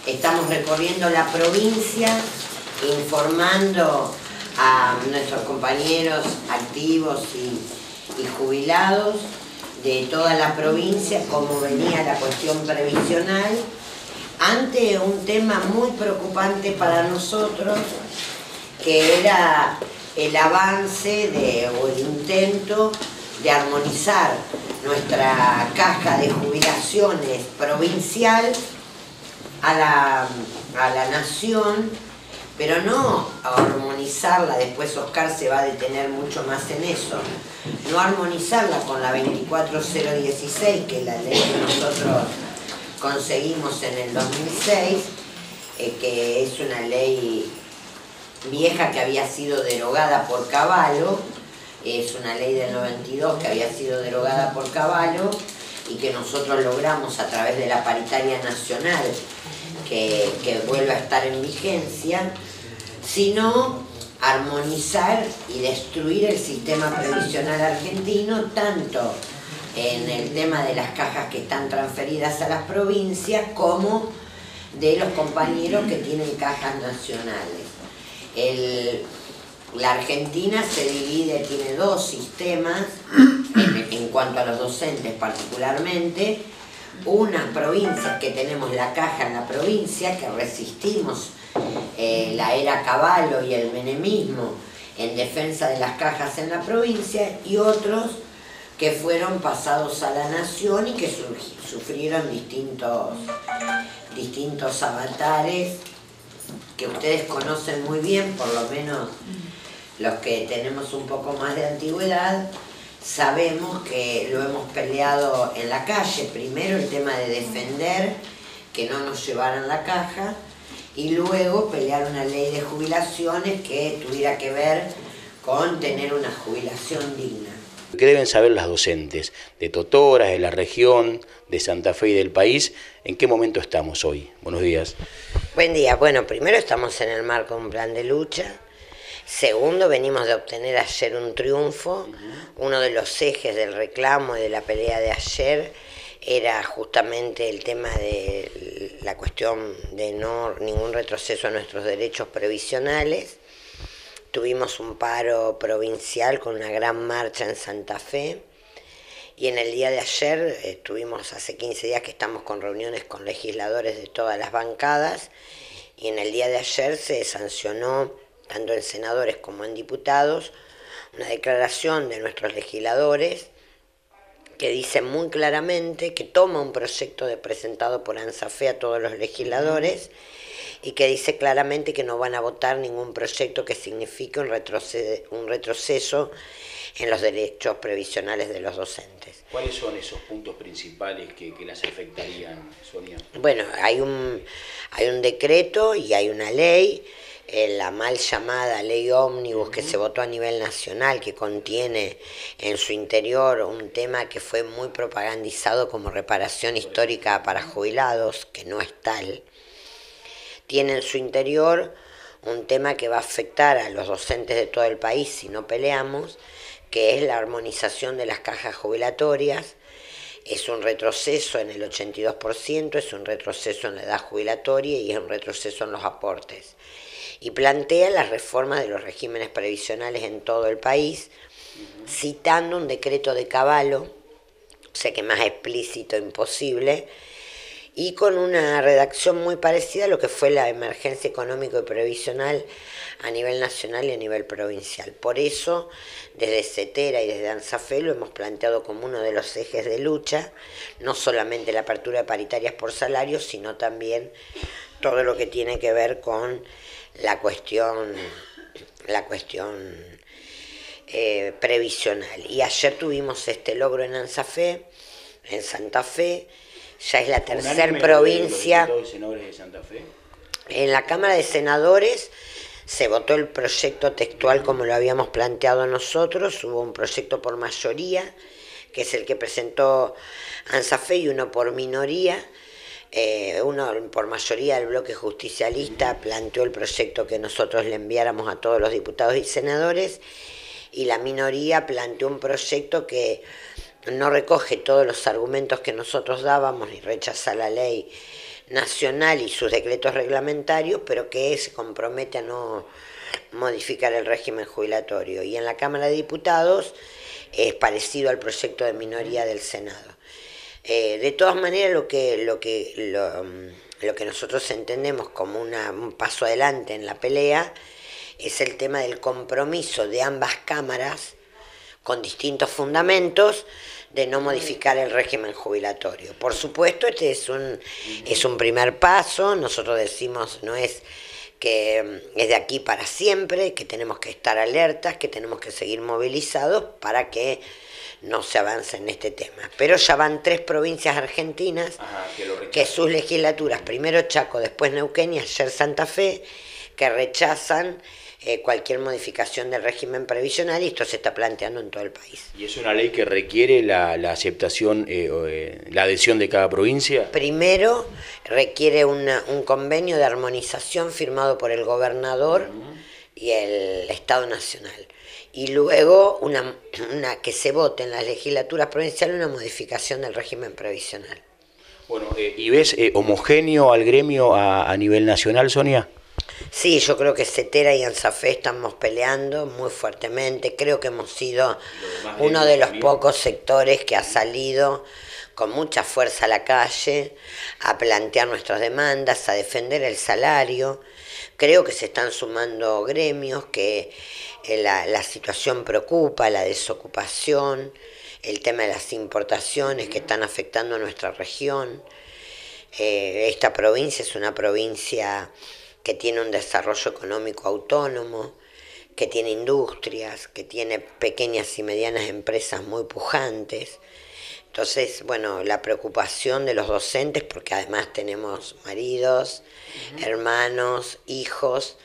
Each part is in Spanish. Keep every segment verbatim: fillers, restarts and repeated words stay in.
Estamos recorriendo la provincia, informando a nuestros compañeros activos y, y jubilados de toda la provincia cómo venía la cuestión previsional ante un tema muy preocupante para nosotros, que era el avance de, o el intento de armonizar nuestra caja de jubilaciones provincial a la, a la nación, pero no armonizarla, después Oscar se va a detener mucho más en eso, no armonizarla con la veinticuatro mil dieciséis, que es la ley que nosotros conseguimos en el dos mil seis, eh, que es una ley vieja que había sido derogada por Cavallo, es una ley del noventa y dos que había sido derogada por Cavallo y que nosotros logramos a través de la paritaria nacional que, que vuelva a estar en vigencia, sino armonizar y destruir el sistema previsional argentino, tanto en el tema de las cajas que están transferidas a las provincias como de los compañeros que tienen cajas nacionales. El, la Argentina se divide, tiene dos sistemas en, en cuanto a los docentes particularmente. Unas provincias que tenemos la caja en la provincia, que resistimos eh, la era Cavallo y el menemismo en defensa de las cajas en la provincia, y otros que fueron pasados a la nación y que sufrieron distintos, distintos avatares que ustedes conocen muy bien, por lo menos los que tenemos un poco más de antigüedad, sabemos que lo hemos peleado en la calle. Primero el tema de defender que no nos llevaran la caja, y luego pelear una ley de jubilaciones que tuviera que ver con tener una jubilación digna. ¿Qué deben saber las docentes de Totora, de la región, de Santa Fe y del país? ¿En qué momento estamos hoy? Buenos días. Buen día. Bueno, primero estamos en el marco de un plan de lucha. Segundo, venimos de obtener ayer un triunfo. Uno de los ejes del reclamo y de la pelea de ayer era justamente el tema de la cuestión de no ningún retroceso a nuestros derechos previsionales. Tuvimos un paro provincial con una gran marcha en Santa Fe, y en el día de ayer estuvimos, hace quince días que estamos con reuniones con legisladores de todas las bancadas, y en el día de ayer se sancionó, tanto en senadores como en diputados, una declaración de nuestros legisladores que dice muy claramente que toma un proyecto de presentado por ANSAFE a todos los legisladores, y que dice claramente que no van a votar ningún proyecto que signifique un retroceso, un retroceso en los derechos previsionales de los docentes. ¿Cuáles son esos puntos principales que, que las afectarían, Sonia? Bueno, hay un, hay un decreto y hay una ley, eh, la mal llamada ley ómnibus, que se votó a nivel nacional, que contiene en su interior un tema que fue muy propagandizado como reparación histórica para jubilados, que no es tal. Tiene en su interior un tema que va a afectar a los docentes de todo el país si no peleamos, que es la armonización de las cajas jubilatorias. Es un retroceso en el ochenta y dos por ciento, es un retroceso en la edad jubilatoria y es un retroceso en los aportes. Y plantea las reformas de los regímenes previsionales en todo el país, citando un decreto de Cavallo, o sea que más explícito imposible, y con una redacción muy parecida a lo que fue la emergencia económico y previsional a nivel nacional y a nivel provincial. Por eso, desde CETERA y desde ANSAFE lo hemos planteado como uno de los ejes de lucha, no solamente la apertura de paritarias por salarios, sino también todo lo que tiene que ver con la cuestión, la cuestión eh, previsional. Y ayer tuvimos este logro en ANSAFE, en Santa Fe. Ya es la tercera provincia. De Santa Fe. En la Cámara de Senadores se votó el proyecto textual como lo habíamos planteado nosotros. Hubo un proyecto por mayoría, que es el que presentó ANSAFE, y uno por minoría. Eh, uno por mayoría del bloque justicialista planteó el proyecto que nosotros le enviáramos a todos los diputados y senadores, y la minoría planteó un proyecto que no recoge todos los argumentos que nosotros dábamos, ni rechaza la ley, nacional y sus decretos reglamentarios, pero que se compromete a no modificar el régimen jubilatorio. Y en la Cámara de Diputados es parecido al proyecto de minoría del Senado. Eh, de todas maneras, lo que, lo que, lo, lo que nosotros entendemos como una, un paso adelante en la pelea es el tema del compromiso de ambas cámaras, con distintos fundamentos, de no modificar el régimen jubilatorio. Por supuesto, este es un, es un primer paso. Nosotros decimos, no es que es de aquí para siempre, que tenemos que estar alertas, que tenemos que seguir movilizados para que no se avance en este tema. Pero ya van tres provincias argentinas, Ajá, que, que sus legislaturas, primero Chaco, después Neuquén y ayer Santa Fe, que rechazan eh, cualquier modificación del régimen previsional, y esto se está planteando en todo el país. ¿Y es una ley que requiere la, la aceptación, eh, eh, la adhesión de cada provincia? Primero requiere una, un convenio de armonización firmado por el gobernador uh-huh. y el Estado Nacional. Y luego una, una que se vote en las legislaturas provinciales una modificación del régimen previsional. Bueno, eh, ¿y ves eh, homogéneo al gremio a, a nivel nacional, Sonia? Sí, yo creo que Cetera y ANSAFE estamos peleando muy fuertemente. Creo que hemos sido uno de los pocos sectores que ha salido con mucha fuerza a la calle a plantear nuestras demandas, a defender el salario. Creo que se están sumando gremios, que la, la situación preocupa, la desocupación, el tema de las importaciones que están afectando a nuestra región. Eh, esta provincia es una provincia que tiene un desarrollo económico autónomo, que tiene industrias, que tiene pequeñas y medianas empresas muy pujantes. Entonces, bueno, la preocupación de los docentes, porque además tenemos maridos, uh-huh. hermanos, hijos,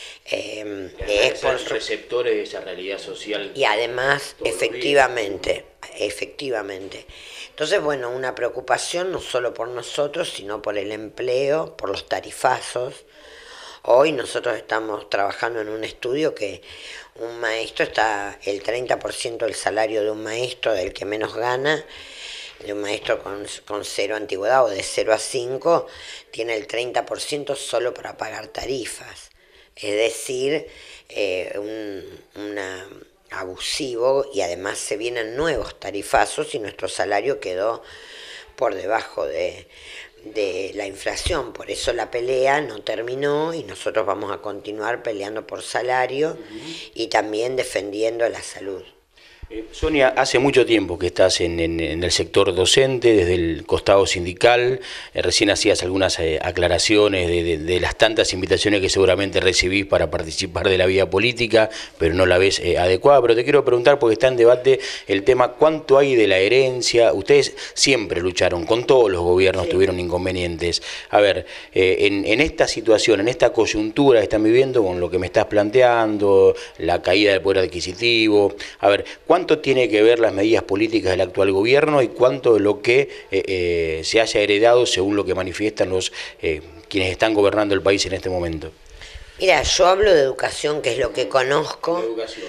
eh, es por receptores de esa realidad social. Y además, efectivamente, efectivamente. Entonces, bueno, una preocupación no solo por nosotros, sino por el empleo, por los tarifazos. Hoy nosotros estamos trabajando en un estudio que un maestro está, el treinta por ciento del salario de un maestro, del que menos gana, de un maestro con, con cero antigüedad o de cero a cinco, tiene el treinta por ciento solo para pagar tarifas. Es decir, eh, un una, abusivo, y además se vienen nuevos tarifazos y nuestro salario quedó por debajo de... de la inflación. Por eso la pelea no terminó y nosotros vamos a continuar peleando por salario uh-huh. y también defendiendo la salud. Eh, Sonia, hace mucho tiempo que estás en, en, en el sector docente, desde el costado sindical, eh, recién hacías algunas eh, aclaraciones de, de, de las tantas invitaciones que seguramente recibís para participar de la vida política, pero no la ves eh, adecuada. Pero te quiero preguntar, porque está en debate el tema, ¿cuánto hay de la herencia? Ustedes siempre lucharon, con todos los gobiernos sí. tuvieron inconvenientes. A ver, eh, en, en esta situación, en esta coyuntura que están viviendo, con lo que me estás planteando, la caída del poder adquisitivo, a ver, ¿cuánto ¿Cuánto tiene que ver las medidas políticas del actual gobierno y cuánto de lo que eh, eh, se haya heredado según lo que manifiestan los eh, quienes están gobernando el país en este momento? Mira, yo hablo de educación, que es lo que conozco.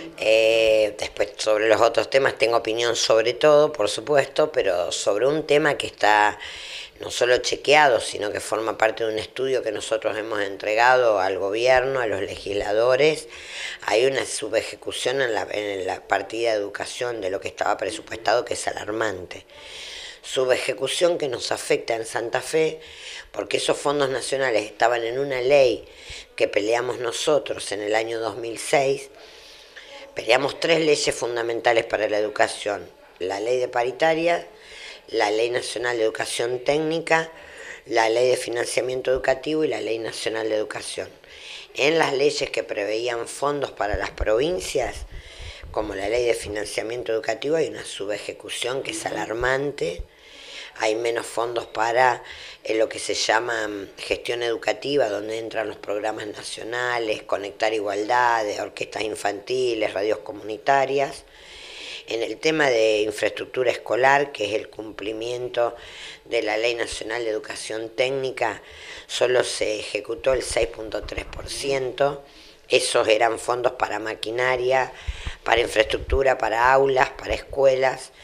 Eh, después sobre los otros temas tengo opinión sobre todo, por supuesto, pero sobre un tema que está no solo chequeado, sino que forma parte de un estudio que nosotros hemos entregado al gobierno, a los legisladores. Hay una subejecución en la, en la partida de educación de lo que estaba presupuestado, que es alarmante. Subejecución que nos afecta en Santa Fe, porque esos fondos nacionales estaban en una ley que peleamos nosotros en el año dos mil seis. Peleamos tres leyes fundamentales para la educación: la ley de paritaria, la Ley Nacional de Educación Técnica, la Ley de Financiamiento Educativo y la Ley Nacional de Educación. En las leyes que preveían fondos para las provincias, como la Ley de Financiamiento Educativo, hay una subejecución que es alarmante. Hay menos fondos para eh, lo que se llama gestión educativa, donde entran los programas nacionales, Conectar Igualdad, orquestas infantiles, radios comunitarias. En el tema de infraestructura escolar, que es el cumplimiento de la Ley Nacional de Educación Técnica, solo se ejecutó el seis punto tres por ciento. Esos eran fondos para maquinaria, para infraestructura, para aulas, para escuelas.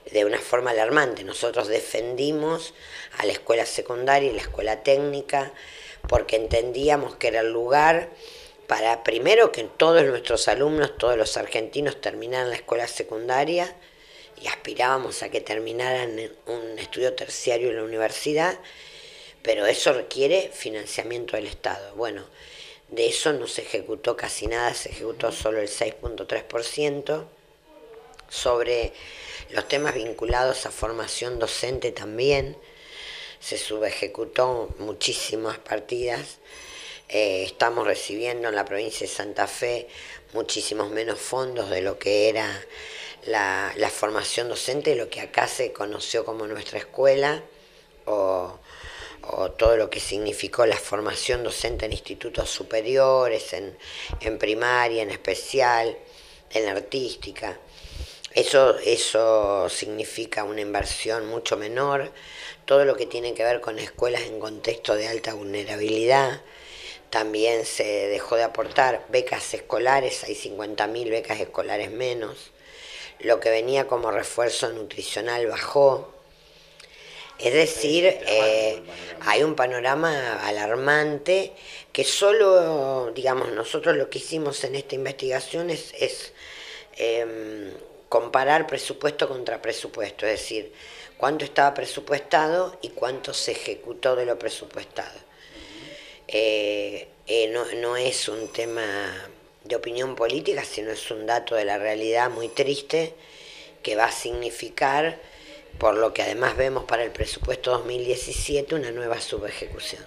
de una forma alarmante. Nosotros defendimos a la escuela secundaria y la escuela técnica porque entendíamos que era el lugar para, primero, que todos nuestros alumnos, todos los argentinos terminaran la escuela secundaria y aspirábamos a que terminaran un estudio terciario en la universidad, pero eso requiere financiamiento del Estado. Bueno, de eso no se ejecutó casi nada, se ejecutó solo el seis punto tres por ciento. Sobre los temas vinculados a formación docente también se subejecutó muchísimas partidas. Eh, estamos recibiendo en la provincia de Santa Fe muchísimos menos fondos de lo que era la, la formación docente, lo que acá se conoció como nuestra escuela, o, o todo lo que significó la formación docente en institutos superiores, en, en primaria, en especial, en la artística. Eso, eso significa una inversión mucho menor. Todo lo que tiene que ver con escuelas en contexto de alta vulnerabilidad, también se dejó de aportar. Becas escolares, hay cincuenta mil becas escolares menos. Lo que venía como refuerzo nutricional bajó. Es decir, eh, hay un panorama alarmante que solo, digamos, nosotros lo que hicimos en esta investigación es, es eh, comparar presupuesto contra presupuesto, es decir, cuánto estaba presupuestado y cuánto se ejecutó de lo presupuestado. Eh, eh, no, no es un tema de opinión política, sino es un dato de la realidad muy triste que va a significar, por lo que además vemos para el presupuesto dos mil diecisiete, una nueva subejecución.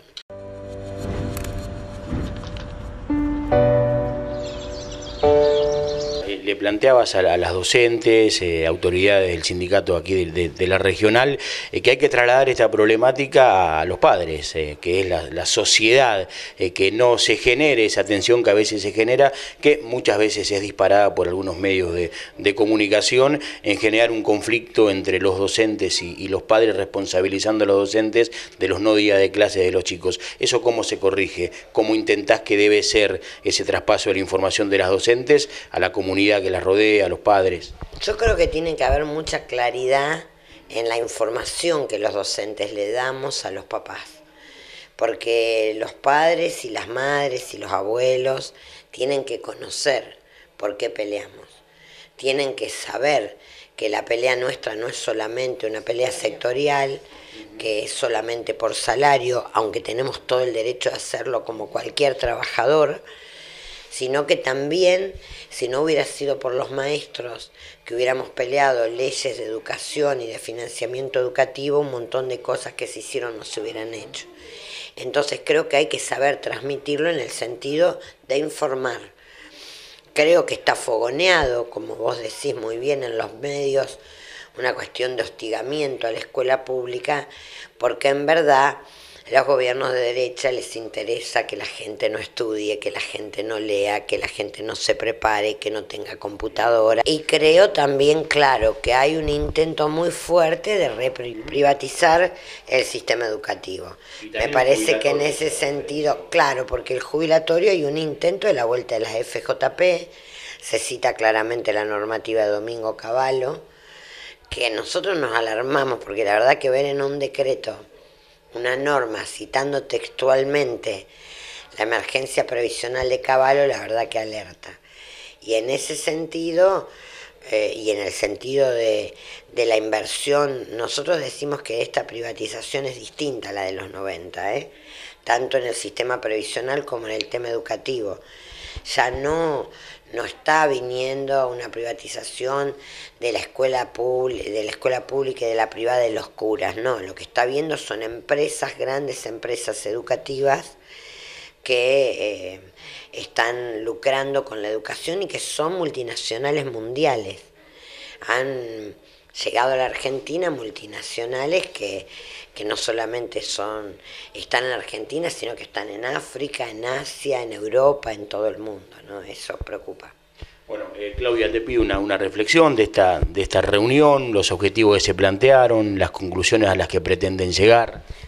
Le planteabas a, a las docentes, eh, autoridades del sindicato aquí de, de, de la regional, eh, que hay que trasladar esta problemática a los padres, eh, que es la, la sociedad, eh, que no se genere esa tensión que a veces se genera, que muchas veces es disparada por algunos medios de, de comunicación, en generar un conflicto entre los docentes y, y los padres, responsabilizando a los docentes de los no días de clase de los chicos. ¿Eso cómo se corrige? ¿Cómo intentás que debe ser ese traspaso de la información de las docentes a la comunidad que las rodea, a los padres? Yo creo que tiene que haber mucha claridad en la información que los docentes le damos a los papás, porque los padres y las madres y los abuelos tienen que conocer por qué peleamos, tienen que saber que la pelea nuestra no es solamente una pelea sectorial, que es solamente por salario, aunque tenemos todo el derecho a hacerlo como cualquier trabajador, sino que también, si no hubiera sido por los maestros, que hubiéramos peleado leyes de educación y de financiamiento educativo, un montón de cosas que se hicieron no se hubieran hecho. Entonces creo que hay que saber transmitirlo en el sentido de informar. Creo que está fogoneado, como vos decís muy bien en los medios, una cuestión de hostigamiento a la escuela pública, porque en verdad a los gobiernos de derecha les interesa que la gente no estudie, que la gente no lea, que la gente no se prepare, que no tenga computadora. Y creo también, claro, que hay un intento muy fuerte de reprivatizar el sistema educativo. Me parece que en ese sentido, claro, porque el jubilatorio hay un intento de la vuelta de las F J P, se cita claramente la normativa de Domingo Cavallo, que nosotros nos alarmamos, porque la verdad que ver en un decreto una norma citando textualmente la emergencia previsional de Cavallo, la verdad que alerta. Y en ese sentido, eh, y en el sentido de, de la inversión, nosotros decimos que esta privatización es distinta a la de los noventa, ¿eh? Tanto en el sistema previsional como en el tema educativo. Ya no, no está viniendo una privatización de la escuela pública, de la escuela pública y de la privada de los curas, no, lo que está viendo son empresas, grandes empresas educativas que eh, están lucrando con la educación y que son multinacionales mundiales. Han llegado a la Argentina multinacionales que, que no solamente son, están en Argentina, sino que están en África, en Asia, en Europa, en todo el mundo, ¿no? Eso preocupa. Bueno, eh, Claudia, te pido una, una reflexión de esta, de esta reunión, los objetivos que se plantearon, las conclusiones a las que pretenden llegar.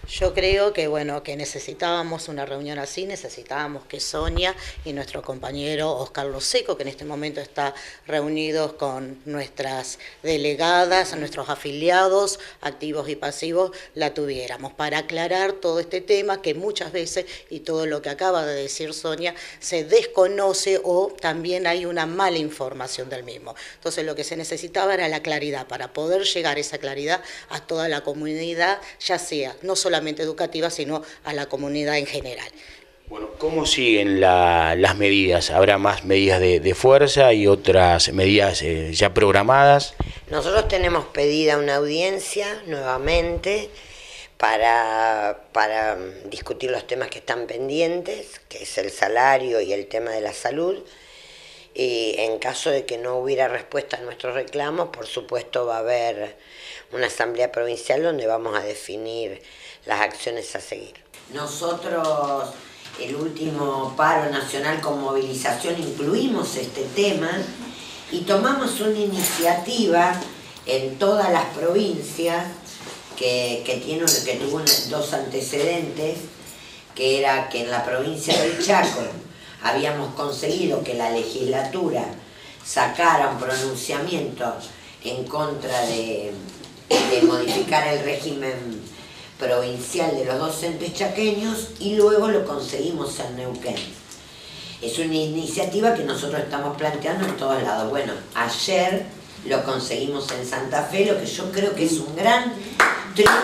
Yo creo que bueno, que necesitábamos una reunión así, necesitábamos que Sonia y nuestro compañero Oscar Loseco, que en este momento está reunidos con nuestras delegadas, nuestros afiliados, activos y pasivos, la tuviéramos, para aclarar todo este tema que muchas veces, y todo lo que acaba de decir Sonia, se desconoce o también hay una mala información del mismo. Entonces lo que se necesitaba era la claridad, para poder llegar a esa claridad a toda la comunidad, ya sea no solamente educativa, sino a la comunidad en general. Bueno, ¿cómo siguen la, las medidas? ¿Habrá más medidas de, de fuerza y otras medidas eh, ya programadas? Nosotros tenemos pedida una audiencia nuevamente para, para discutir los temas que están pendientes, que es el salario y el tema de la salud. Y en caso de que no hubiera respuesta a nuestros reclamos, por supuesto va a haber una asamblea provincial donde vamos a definir las acciones a seguir. Nosotros, el último paro nacional con movilización, incluimos este tema y tomamos una iniciativa en todas las provincias que, que, tiene, que tuvo dos antecedentes, que era que en la provincia del Chaco habíamos conseguido que la legislatura sacara un pronunciamiento en contra de, de modificar el régimen provincial de los docentes chaqueños, y luego lo conseguimos en Neuquén. Es una iniciativa que nosotros estamos planteando en todos lados. Bueno, ayer lo conseguimos en Santa Fe, lo que yo creo que es un gran triunfo.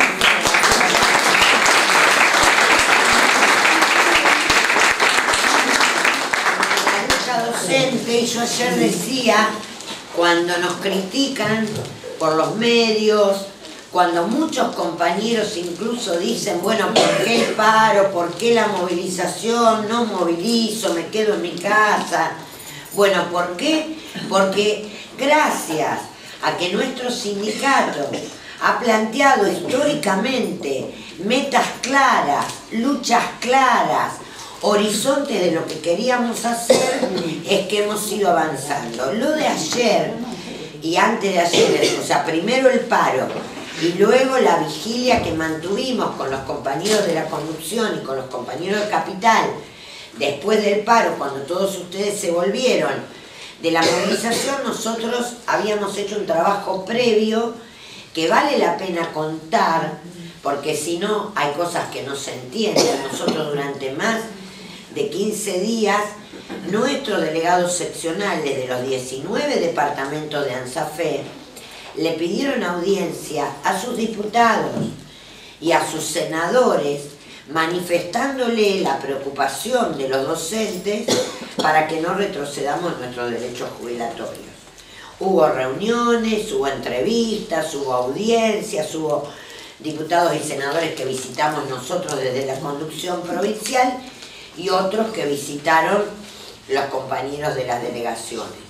Docente, y yo ayer decía, cuando nos critican por los medios, cuando muchos compañeros incluso dicen, bueno, ¿por qué el paro? ¿Por qué la movilización? No movilizo, me quedo en mi casa. Bueno, ¿por qué? Porque gracias a que nuestro sindicato ha planteado históricamente metas claras, luchas claras, horizontes de lo que queríamos hacer, es que hemos ido avanzando. Lo de ayer y antes de ayer, o sea, primero el paro y luego la vigilia que mantuvimos con los compañeros de la conducción y con los compañeros de Capital, después del paro, cuando todos ustedes se volvieron de la movilización, nosotros habíamos hecho un trabajo previo que vale la pena contar, porque si no hay cosas que no se entienden. Nosotros durante más de quince días, nuestros delegados seccionales de los diecinueve departamentos de ANSAFE le pidieron audiencia a sus diputados y a sus senadores, manifestándole la preocupación de los docentes para que no retrocedamos en nuestros derechos jubilatorios. Hubo reuniones, hubo entrevistas, hubo audiencias, hubo diputados y senadores que visitamos nosotros desde la conducción provincial y otros que visitaron los compañeros de las delegaciones.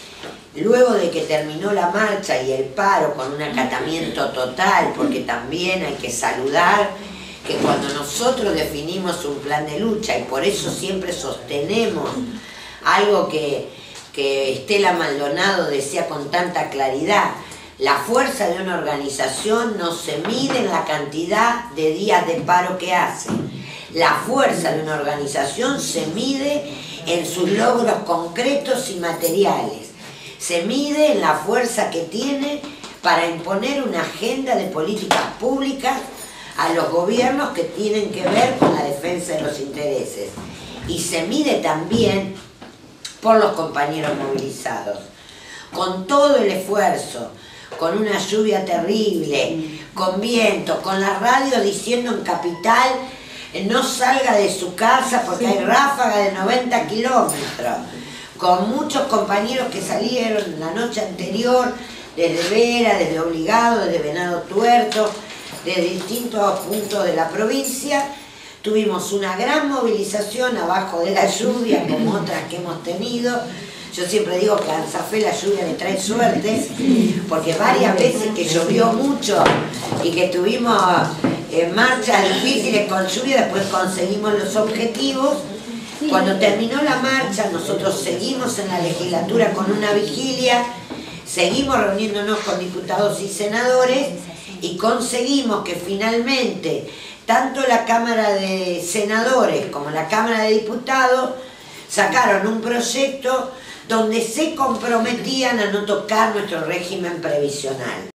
Luego de que terminó la marcha y el paro con un acatamiento total, porque también hay que saludar que cuando nosotros definimos un plan de lucha, y por eso siempre sostenemos algo que, que Estela Maldonado decía con tanta claridad, la fuerza de una organización no se mide en la cantidad de días de paro que hace. La fuerza de una organización se mide en sus logros concretos y materiales. Se mide en la fuerza que tiene para imponer una agenda de políticas públicas a los gobiernos que tienen que ver con la defensa de los intereses. Y se mide también por los compañeros movilizados. Con todo el esfuerzo, con una lluvia terrible, con viento, con la radio diciendo en Capital no salga de su casa porque hay ráfaga de noventa kilómetros, con muchos compañeros que salieron la noche anterior desde Vera, desde Obligado, desde Venado Tuerto, de distintos puntos de la provincia. Tuvimos una gran movilización abajo de la lluvia, como otras que hemos tenido. Yo siempre digo que a ANSAFE la lluvia le trae suerte, porque varias veces que llovió mucho y que tuvimos eh, marchas difíciles con lluvia, después conseguimos los objetivos. Cuando terminó la marcha, nosotros seguimos en la legislatura con una vigilia, seguimos reuniéndonos con diputados y senadores y conseguimos que finalmente tanto la Cámara de Senadores como la Cámara de Diputados sacaron un proyecto donde se comprometían a no tocar nuestro régimen previsional.